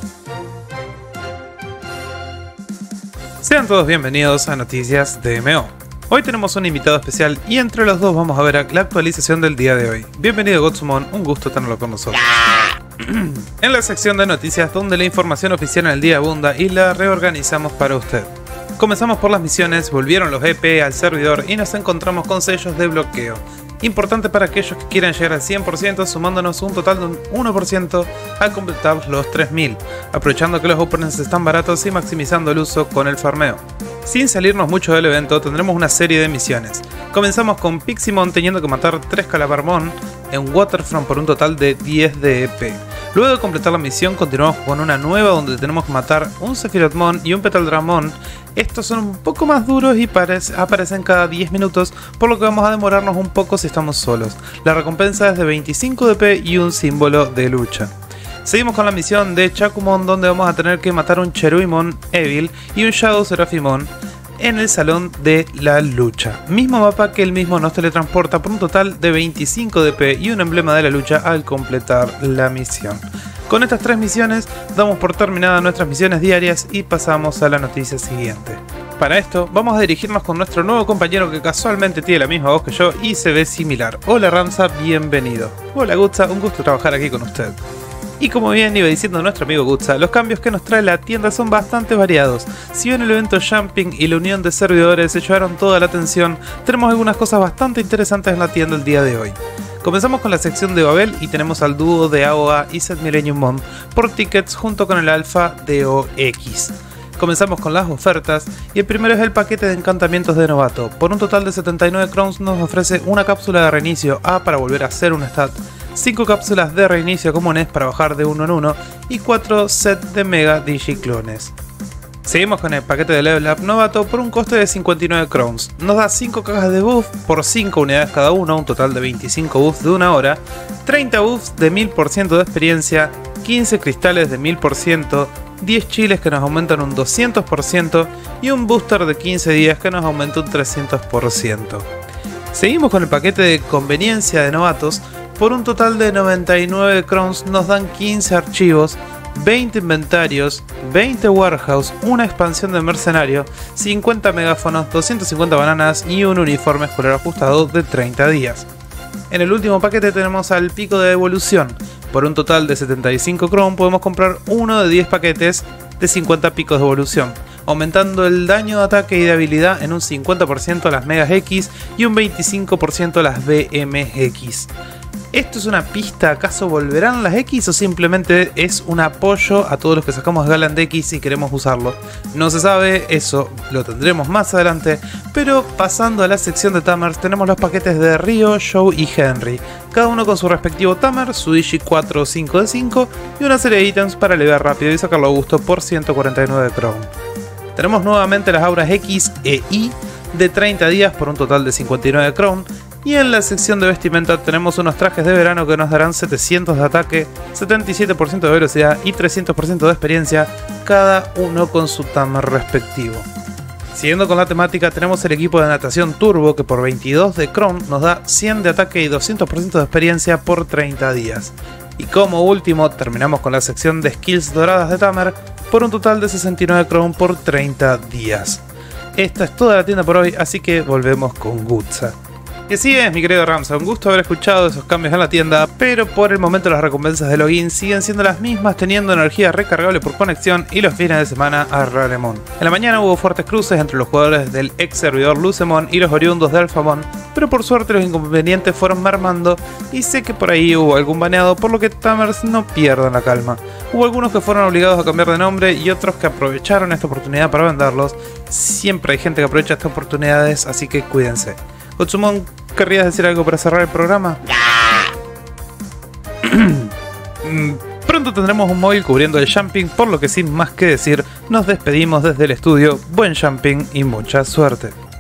Sean todos bienvenidos a Noticias DMO. Hoy tenemos un invitado especial y entre los dos vamos a ver la actualización del día de hoy. Bienvenido Gotsumon, un gusto tenerlo con nosotros. En la sección de noticias donde la información oficial en el día abunda y la reorganizamos para usted. Comenzamos por las misiones, volvieron los EP al servidor y nos encontramos con sellos de bloqueo. Importante para aquellos que quieran llegar al 100% sumándonos un total de un 1% al completar los 3000, aprovechando que los openings están baratos y maximizando el uso con el farmeo. Sin salirnos mucho del evento tendremos una serie de misiones. Comenzamos con Piximon teniendo que matar 3 Calabarmon en Waterfront por un total de 10 de EP. Luego de completar la misión continuamos con una nueva donde tenemos que matar un Sephirothmon y un Petaldramon. Estos son un poco más duros y aparecen cada 10 minutos, por lo que vamos a demorarnos un poco si estamos solos. La recompensa es de 25 de EP y un símbolo de lucha. Seguimos con la misión de Chakumon donde vamos a tener que matar un Cheruimon Evil y un Shadow Seraphimon en el salón de la lucha. Mismo mapa que el mismo nos teletransporta por un total de 25 de EP y un emblema de la lucha al completar la misión. Con estas 3 misiones damos por terminadas nuestras misiones diarias y pasamos a la noticia siguiente. Para esto vamos a dirigirnos con nuestro nuevo compañero que casualmente tiene la misma voz que yo y se ve similar. Hola Ramsa, bienvenido. Hola Gutsa, un gusto trabajar aquí con usted. Y como bien iba diciendo nuestro amigo Gutsa, los cambios que nos trae la tienda son bastante variados. Si bien el evento Jumping y la unión de servidores se llevaron toda la atención, tenemos algunas cosas bastante interesantes en la tienda el día de hoy. Comenzamos con la sección de Babel y tenemos al dúo de AOA y Set Millennium Mon por tickets junto con el Alpha DOX. Comenzamos con las ofertas y el primero es el paquete de encantamientos de novato. Por un total de 79 crowns nos ofrece una cápsula de reinicio A para volver a hacer un stat, 5 cápsulas de reinicio comunes para bajar de 1 en 1 y 4 sets de mega digiclones. Seguimos con el paquete de Level Up novato por un coste de 59 crowns. Nos da 5 cajas de buff por 5 unidades cada uno, un total de 25 buffs de 1 hora, 30 buffs de 1000% de experiencia, 15 cristales de 1000%, 10 chiles que nos aumentan un 200% y un booster de 15 días que nos aumenta un 300%. Seguimos con el paquete de conveniencia de novatos. Por un total de 99 crowns nos dan 15 archivos, 20 inventarios, 20 warehouse, una expansión de mercenario, 50 megáfonos, 250 bananas y un uniforme escolar ajustado de 30 días. En el último paquete tenemos al pico de evolución. Por un total de 75 crowns podemos comprar uno de 10 paquetes de 50 picos de evolución, aumentando el daño de ataque y de habilidad en un 50% a las Megas X y un 25% a las BMX. ¿Esto es una pista? ¿Acaso volverán las X o simplemente es un apoyo a todos los que sacamos Galand X y queremos usarlo? No se sabe, eso lo tendremos más adelante, pero pasando a la sección de Tamers tenemos los paquetes de Ryo, Joe y Henry, cada uno con su respectivo Tamer, su Digi 4 o 5 de 5 y una serie de ítems para elevar rápido y sacarlo a gusto por 149 crown. Tenemos nuevamente las auras X e Y de 30 días por un total de 59 crown. Y en la sección de vestimenta tenemos unos trajes de verano que nos darán 700 de ataque, 77% de velocidad y 300% de experiencia, cada uno con su tamer respectivo. Siguiendo con la temática tenemos el equipo de natación turbo que por 22 de crown nos da 100 de ataque y 200% de experiencia por 30 días. Y como último terminamos con la sección de skills doradas de tamer por un total de 69 crown por 30 días. Esta es toda la tienda por hoy, así que volvemos con Gutsa. Y así es, mi querido Ramsa, un gusto haber escuchado esos cambios en la tienda, pero por el momento las recompensas de login siguen siendo las mismas, teniendo energía recargable por conexión y los fines de semana a Raremon. En la mañana hubo fuertes cruces entre los jugadores del ex servidor Lucemon y los oriundos de Alphamon, pero por suerte los inconvenientes fueron mermando y sé que por ahí hubo algún baneado, por lo que Tamers no pierdan la calma. Hubo algunos que fueron obligados a cambiar de nombre y otros que aprovecharon esta oportunidad para venderlos. Siempre hay gente que aprovecha estas oportunidades, así que cuídense. Gotsumon, ¿querrías decir algo para cerrar el programa? Pronto tendremos un móvil cubriendo el jumping, por lo que sin más que decir, nos despedimos desde el estudio. Buen jumping y mucha suerte.